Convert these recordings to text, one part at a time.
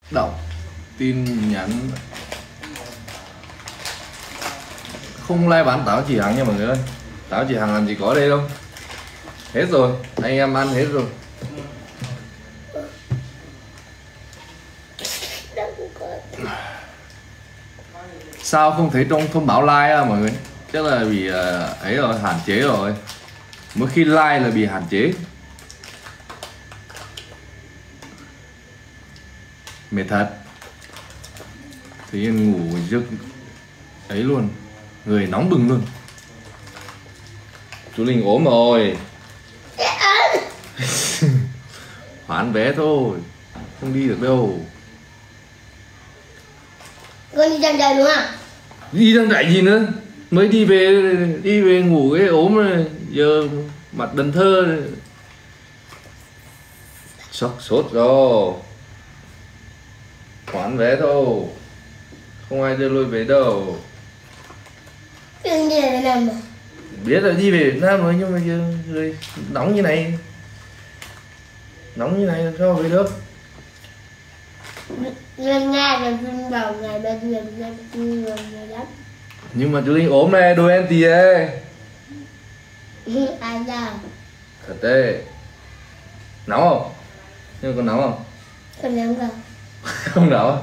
đọc tin nhắn. Không like bán táo chỉ hàng nha mọi người ơi. Táo chỉ hàng làm gì có đây đâu. Hết rồi, anh em ăn hết rồi. Sao không thấy trong thông báo like à mọi người? Chắc là bị ấy rồi, hạn chế rồi. Mỗi khi like là bị hạn chế. Mệt thật. Tự nhiên ngủ giấc ấy luôn. Người nóng bừng luôn. Chú Linh ốm rồi. Hoán vé thôi. Không đi được đâu. Con đi trang trại đúng không? Đi trang trại gì nữa? Mới đi về ngủ cái ốm rồi. Giờ mặt đần thơ rồi. Sốt rồi. Hoán vé thôi. Không ai đưa lôi về đâu. Đừng đi về Việt Nam mà. Biết là đi về Việt Nam rồi nhưng mà giờ người nóng như này. Nóng như này làm sao về được. Lần Nga là phim đầu ngày bên người lắm. Nhưng mà chú Linh ốm này, đôi em tì ấy. Ai ra? Thật đấy. Nóng không? Nhưng mà còn nóng không? Không nóng đâu. Không nóng.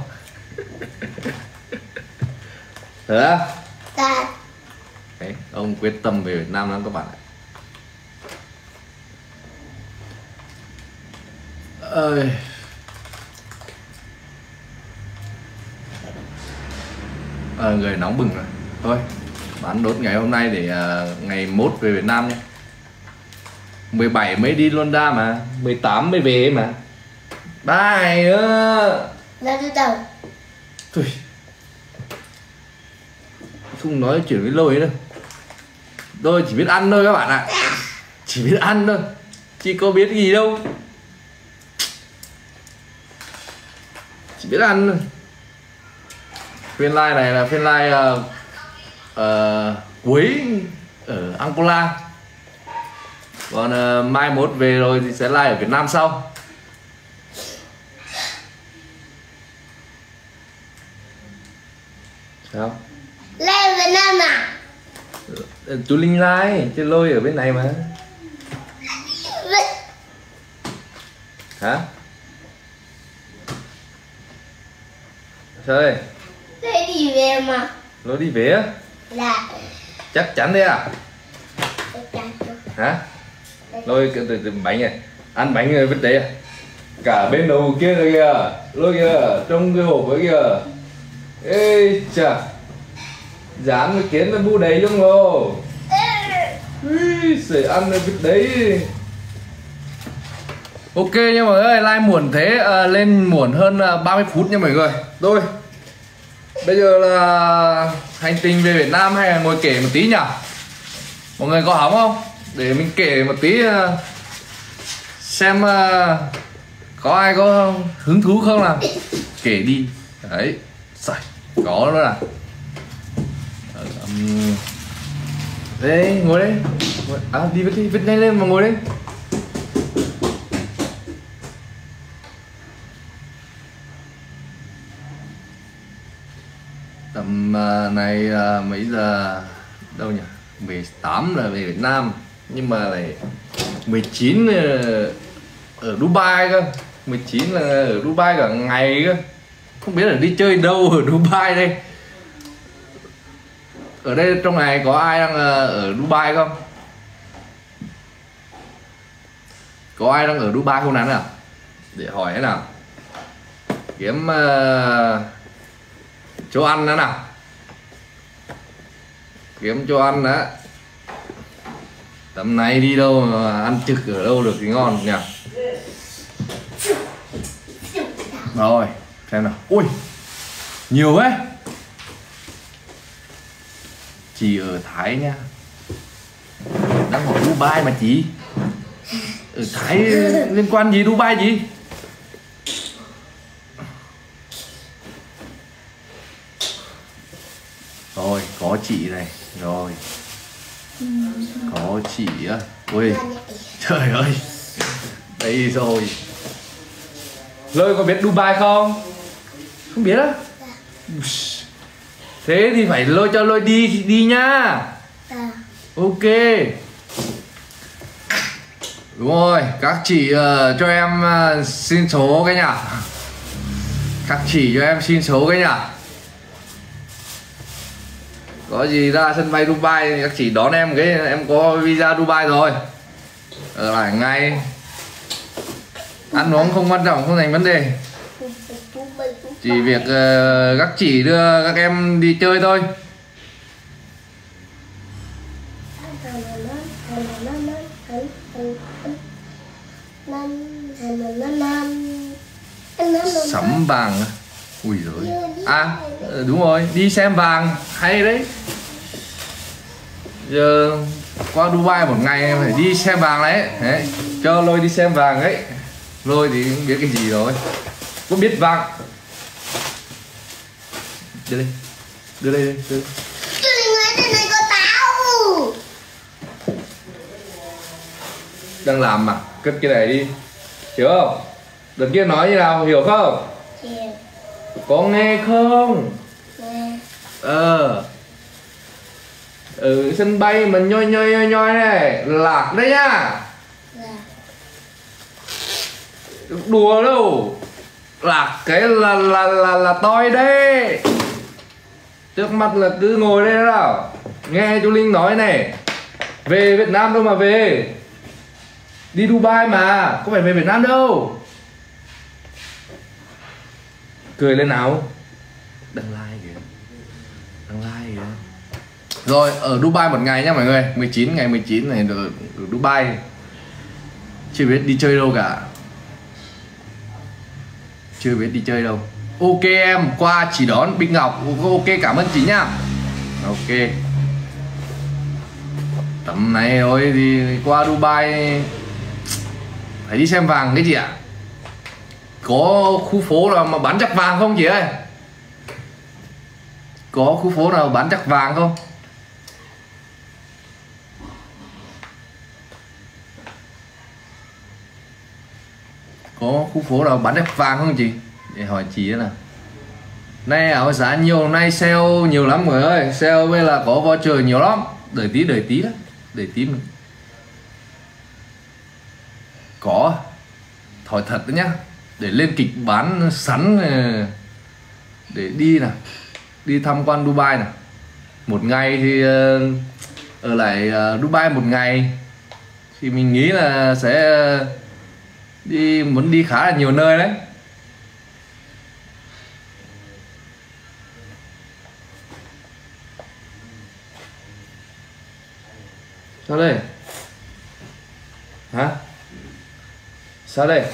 Thật á? Thật. Đấy, ông quyết tâm về Việt Nam lắm các bạn ạ. Ơi. Người nóng bừng rồi. Thôi, bán đốt ngày hôm nay để ngày mốt về Việt Nam nhé. 17 mới đi Luanda mà, 18 mới về mà. 3 ngày nữa. Ra từ đầu. Thôi. Không nói chuyện với Lôi đâu. Tôi chỉ biết ăn thôi các bạn ạ. Chỉ biết ăn thôi. Chứ có biết gì đâu. Chỉ biết ăn thôi. Phiên live này là phiên live cuối ở Angola. Còn mai mốt về rồi thì sẽ live ở Việt Nam sau. Sao? Lên Việt Nam à? Chú Linh live, chứ Lôi ở bên này mà. Hả? Sao đây? Thế đi về mà. Lôi đi về á? Dạ. Chắc chắn đấy à? Hả? Lôi từ bánh này. Ăn bánh rồi vứt đấy à? Cả bên đầu kia rồi kìa. Lôi kìa, trong cái hộp ấy kìa. Ê chà. Dán cái kiến là bu đầy trong rồi. Ui, sẽ ăn rồi vứt đấy. Ok nha mọi người, like muộn thế, lên muộn hơn 30 phút nha mọi người. Rồi. Bây giờ là hành trình về Việt Nam hay là ngồi kể một tí nhỉ? Mọi người có hóng không? Để mình kể một tí xem có ai có hứng thú không nào? Kể đi. Đấy. Rồi, có nữa là. Đây, ngồi đây. À, đi vứt nhanh lên mà ngồi đây. Tầm này mấy giờ đâu nhỉ? 18 là về Việt Nam. Nhưng mà lại 19 ở Dubai cơ. 19 là ở Dubai cả ngày cơ. Không biết là đi chơi đâu ở Dubai đây. Ở đây trong này có ai đang ở Dubai không? Có ai đang ở Dubai không nào? Để hỏi thế nào. Kiếm chỗ ăn nữa nào. Kiếm chỗ ăn đó. Tầm này đi đâu mà ăn trực ở đâu được thì ngon nhỉ. Rồi, xem nào. Ui, nhiều ấy. Chị ở Thái nha. Đang hỏi Dubai mà chị. Ở Thái liên quan gì Dubai gì? Rồi, có chị này. Rồi. Có chị á. Ui, trời ơi. Đây rồi. Lôi có biết Dubai không? Không biết á? Thế thì phải lôi cho lôi đi nha. Ok. Đúng rồi, các chị cho em xin số cái nhỉ. Các chị cho em xin số cái nhỉ. Có gì ra sân bay Dubai các chị đón em cái, em có visa Dubai rồi. Ở lại ngay. Ăn uống không quan trọng, không thành vấn đề. Chỉ việc các chị đưa các em đi chơi thôi. Sắm vàng. Ui rồi. À đúng rồi, đi xem vàng hay đấy. Giờ qua Dubai một ngày em phải đi xem vàng đấy. Cho lôi đi xem vàng ấy. Lôi thì không biết cái gì rồi. Có biết vàng. Đưa đây. Đưa đây đi. Đưa đây. Cái này có táo. Đang làm mà, cất cái này đi. Hiểu không? Đợt kia nói như nào, hiểu không? Hiểu. Có nghe không? Nghe. Ở sân bay mà nhoi này, lạc đấy nhá. Đùa đâu. Lạc cái là toi đấy. Trước mặt là cứ ngồi đây nào. Nghe chú Linh nói này. Về Việt Nam đâu mà về. Đi Dubai mà, có phải về Việt Nam đâu. Cười lên nào. Đăng like kìa. Đăng like kìa. Rồi, ở Dubai một ngày nhá mọi người. 19 ngày 19 này ở Dubai. Chưa biết đi chơi đâu cả. Chưa biết đi chơi đâu. Ok em, qua chỉ đón Bích Ngọc. Ok, cảm ơn chị nhá. Ok. Tầm này rồi thì qua Dubai phải đi xem vàng cái gì ạ? Có khu phố nào mà bán chắc vàng không chị ơi? Có khu phố nào bán chắc vàng không? Có khu phố nào bán chắc vàng không chị? Để hỏi chị đó nào. Nay ảo giá nhiều, nay sale nhiều lắm mọi người ơi. Sale bây là có voucher nhiều lắm. Đợi tí đó. Đợi tí mình. Có. Thỏi thật đấy nhá. Để lên kịch bán sẵn để đi nào. Đi tham quan Dubai nào. Một ngày thì ở lại Dubai một ngày thì mình nghĩ là sẽ muốn đi khá là nhiều nơi đấy. Sao đây? Hả? Sao đây?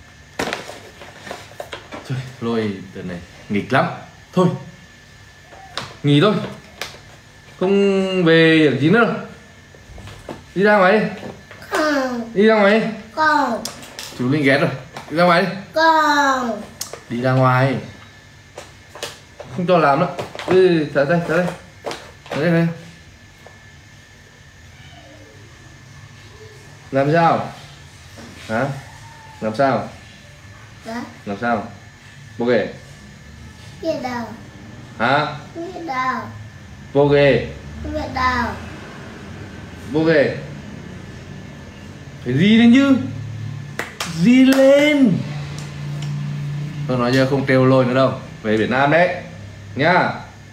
Trời, lôi từ này nghịch lắm. Thôi nghỉ thôi. Không về được gì nữa đâu. Đi ra ngoài đi. Không. Đi ra ngoài đi. Không. Chú Linh ghét rồi. Đi ra ngoài đi. Không. Đi ra ngoài. Không cho làm nữa. Thở đây. Thở đây. Làm sao? Hả? Làm sao? Đó. Làm sao? Vô ghê. Biết đâu. Hả? Biết đâu. Vô ghê. Biết đâu. Vô ghê. Phải đi lên chứ. Đi lên. Tôi nói giờ không trêu lôi nữa đâu. Về Việt Nam đấy nhá.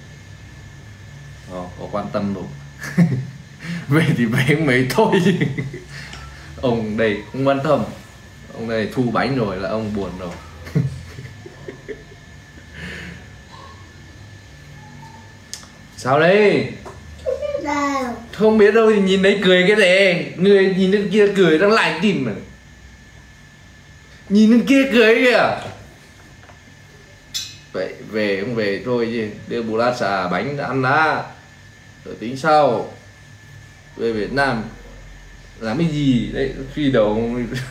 Có quan tâm đâu. Về thì về mấy thôi. Ông đây không quan tâm. Ông đây thu bánh rồi là ông buồn rồi. Sao đây? Đâu. Không biết đâu thì nhìn đấy cười cái gì. Người nhìn bên kia cười đang lại tìm mà. Nhìn bên kia cười kìa. Vậy về không về thôi chứ. Đưa bù lát xà bánh ăn đã. Rồi tính sau. Về Việt Nam làm cái gì đấy, phi đầu.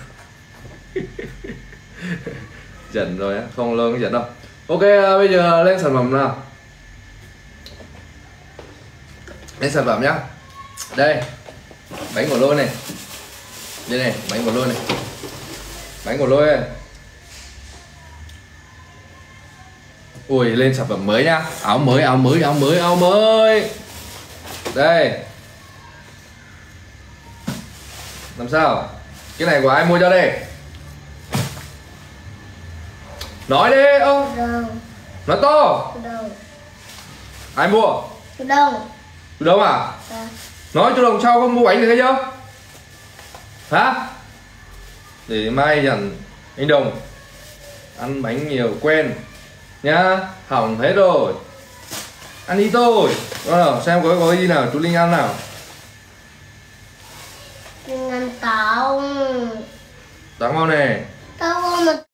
Giận rồi á, không lâu không giận đâu. Ok, bây giờ lên sản phẩm nào. Lên sản phẩm nhá. Đây bánh của lôi này. Đây này, bánh của lôi này. Bánh của lôi này. Ui, lên sản phẩm mới nhá. Áo mới, áo mới, áo mới, áo mới. Đây. Làm sao? Cái này của ai mua cho đây? Nói đi, ơ. Đâu? Nói to. Đâu? Ai mua? Đâu? Từ đâu à? À. Nói cho đồng sau không mua bánh được hay chưa? Hả? Để mai dặn anh Đồng ăn bánh nhiều quen nhá, hỏng hết rồi. Ăn đi tôi. Xem có gì nào, chú Linh ăn nào. Đừng ăn táo. Táo ngon này. Táo ngon mà